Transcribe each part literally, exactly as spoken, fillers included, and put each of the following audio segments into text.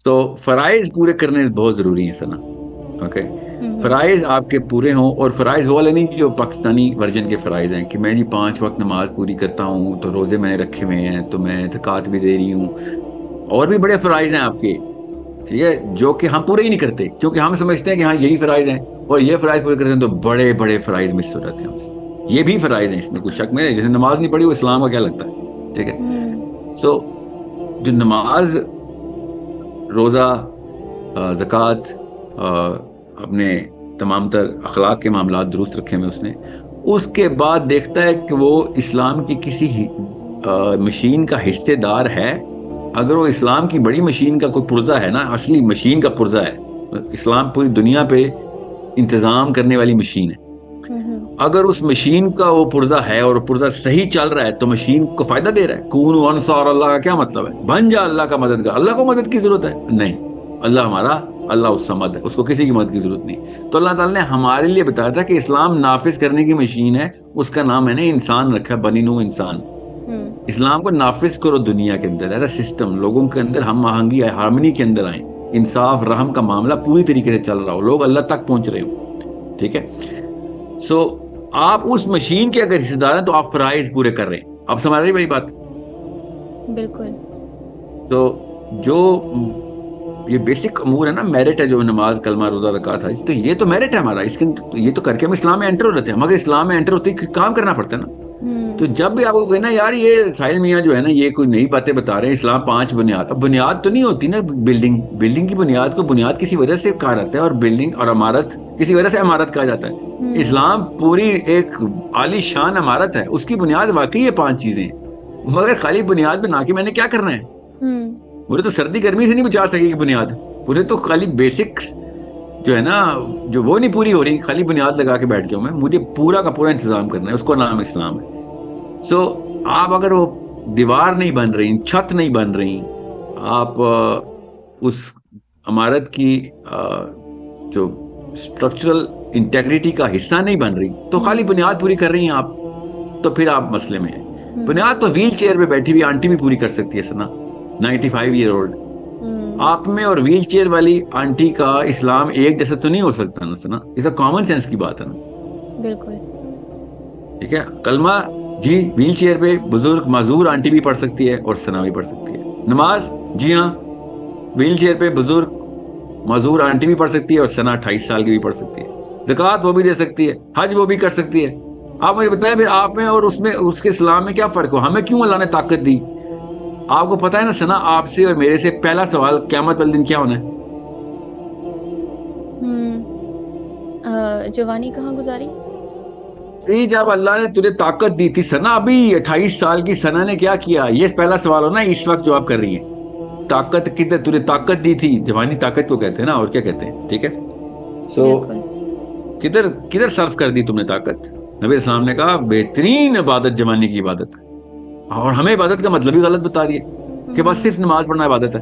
تو فرائض پورے کرنے بہت ضروری ہیں سنا. اوکے, فرائض آپ کے پورے ہوں, اور فرائض وہ والے نہیں جو پاکستانی ورژن کے فرائض ہیں کہ میں جی پانچ وقت نماز پوری کرتا ہوں, تو روزے میں نے رکھے ہوئے ہیں, تو میں زکوٰۃ بھی دے رہی ہوں, اور بھی بڑے فرائض ہیں آپ کے, ٹھیک ہے, جو کہ ہم پورے ہی نہیں کرتے, کیونکہ ہم سمجھتے ہیں کہ ہاں یہی فرائض ہیں, اور یہ فرائض پورے کرتے ہیں تو بڑے بڑے فرائض مس ہو جاتے ہیں ہم سے. یہ بھی فرائض ہیں, اس میں کچھ شک میں, جیسے نماز نہیں پڑھی وہ اسلام کا کیا لگتا ہے, ٹھیک ہے. سو جو نماز, روزہ, زکوٰۃ, اپنے تمام تر اخلاق کے معاملات درست رکھے میں اس نے, اس کے بعد دیکھتا ہے کہ وہ اسلام کی کسی مشین کا حصے دار ہے. اگر وہ اسلام کی بڑی مشین کا کوئی پرزہ ہے نا, اصلی مشین کا پرزہ ہے, اسلام پوری دنیا پہ انتظام کرنے والی مشین ہے, اگر اس مشین کا وہ پرزہ ہے اور پرزہ صحیح چل رہا ہے تو مشین کو فائدہ دے رہا ہے. کونوا انصار اللہ کا کیا مطلب ہے؟ بن جا اللہ کا مددگار. اللہ کو مدد کی ضرورت ہے نہیں, اللہ ہمارا, اللہ اس سمد ہے, اس کو کسی کی مدد کی ضرورت نہیں. تو اللہ تعالیٰ نے ہمارے لیے بتایا تھا کہ اسلام نافذ کرنے کی مشین ہے, اس کا نام ہے نے انسان رکھا, بنی نو انسان. اسلام کو نافذ کرو دنیا کے اندر, ایسا سسٹم لوگوں کے اندر ہم آہنگی ہے, ہارمنی کے اندر آئیں, انصاف رحم کا معاملہ پوری طریقے سے چل رہا ہو, لوگ اللہ تک پہنچ رہے ہو, ٹھیک ہے. سو آپ اس مشین کے اگر حصے دار ہیں تو آپ فرائض پورے کر رہے ہیں. آپ سمجھ رہی بھائی بات؟ بالکل. تو جو یہ بیسک امور ہے نا, میرٹ ہے, جو نماز, کلمہ, روزہ, زکوٰۃ ہے, تو یہ تو میرٹ ہے ہمارا, اس کے یہ تو کر کے ہم اسلام میں انٹر ہو رہتے ہیں. مگر اسلام میں انٹر ہوتے کام کرنا پڑتا ہے نا. تو جب بھی آپ کو کہنا یار یہ ساحل میاں جو ہے نا یہ کوئی نئی باتیں بتا رہے ہیں, اسلام پانچ بنیاد, اب بنیاد تو نہیں ہوتی نا بلڈنگ, بلڈنگ کی بنیاد کو بنیاد کسی وجہ سے کہا جاتا ہے, اور بلڈنگ اور عمارت کسی وجہ سے عمارت کہا جاتا ہے. اسلام پوری ایک عالی شان عمارت ہے, اس کی بنیاد واقعی یہ پانچ چیزیں ہیں, مگر خالی بنیاد بنا کے میں نے کیا کرنا ہے؟ پورے تو سردی گرمی سے نہیں بچا سکے گی بنیاد, پورے تو خالی بیسکس جو ہے نا جو وہ نہیں پوری ہو رہی, خالی بنیاد لگا کے بیٹھ گیا ہوں میں, مجھے پورا کا پورا انتظام کرنا ہے, اس کو نام اسلام ہے. سو so, آپ اگر وہ دیوار نہیں بن رہی, چھت نہیں بن رہی, آپ اس عمارت کی جو اسٹرکچرل انٹیگریٹی کا حصہ نہیں بن رہی, تو خالی بنیاد پوری کر رہی ہیں آپ, تو پھر آپ مسئلے میں ہیں. بنیاد تو ویل چیئر پہ بیٹھی ہوئی آنٹی بھی پوری کر سکتی ہے سنا, نائنٹی فائیو ایئر اولڈ. آپ میں اور ویل چیئر والی آنٹی کا اسلام ایک جیسا تو نہیں ہو سکتا نا سنا, یہ تو کامن سینس کی بات ہے نا. بالکل ٹھیک ہے. کلمہ جی ویل چیئر پہ بزرگ معذور آنٹی بھی پڑھ سکتی ہے اور سنا بھی پڑھ سکتی ہے. نماز جی ہاں ویل چیئر پہ بزرگ معذور آنٹی بھی پڑھ سکتی ہے اور سنا اٹھائیس سال کی بھی پڑھ سکتی ہے. زکوٰۃ وہ بھی دے سکتی ہے, حج وہ بھی کر سکتی ہے. آپ مجھے بتائیں پھر آپ میں اور اس میں, اس کے اسلام میں کیا فرق ہو؟ ہمیں کیوں اللہ نے طاقت دی؟ آپ کو پتا ہے نا سنا, آپ سے اور میرے سے پہلا سوال قیامت والے دن کیا ہونا ہے؟ جوانی کہاں گزاری؟ جب اللہ نے تجھے طاقت دی تھی سنا, ابھی اٹھائیس سال کی سنا نے کیا کیا, یہ پہلا سوال ہونا اس وقت جو آپ کر رہی ہیں. طاقت کدھر تجھے طاقت دی تھی, جوانی طاقت کو کہتے ہیں نا, اور کیا کہتے ہیں, ٹھیک ہے. سو کدھر کدھر صرف کر دی تم نے طاقت؟ نبی اسلام نے کہا بہترین عبادت جوانی کی عبادت ہے, اور ہمیں عبادت کا مطلب ہی غلط بتا دیے کہ بس صرف نماز پڑھنا عبادت ہے.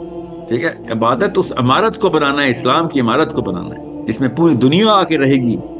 ٹھیک ہے, عبادت اس عمارت کو بنانا ہے, اسلام کی عمارت کو بنانا ہے, جس میں پوری دنیا آ کے رہے گی,